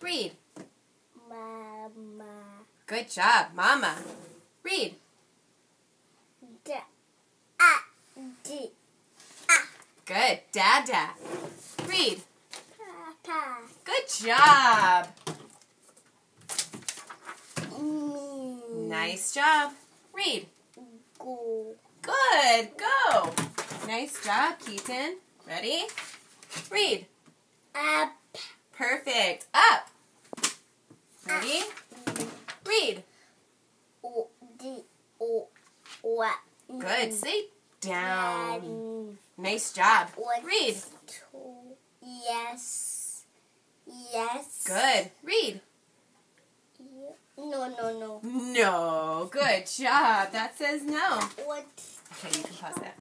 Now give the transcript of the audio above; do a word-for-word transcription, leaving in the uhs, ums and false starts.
Read. Mama. Good job. Mama. Read. Da. Ah. D. Ah. Good. Dada. Read. Papa. Good job. Me. Nice job. Read. Go. Good. Go. Nice job, Keaton. Ready? Read. Up. Perfect. Up. Ready? Read. O. D. O. Wa. Good. Sit down. Daddy. Nice job. One, Read. two. Yes. Yes. Good. Read. Yeah. No, no, no. No. Good job. That says no. What? Okay, you can pause that.